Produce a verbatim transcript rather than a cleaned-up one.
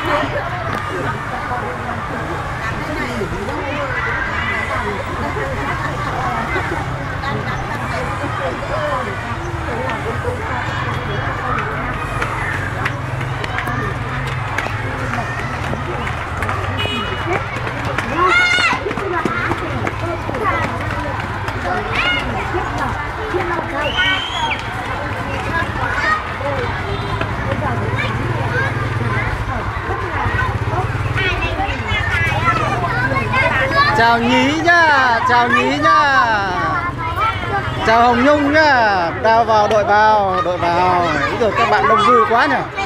Chào Nhí nhá, chào Nhí nhá. Chào Hồng Nhung nhá. Tao vào đội vào, đội vào. Úi giời, các bạn đông vui quá nhỉ.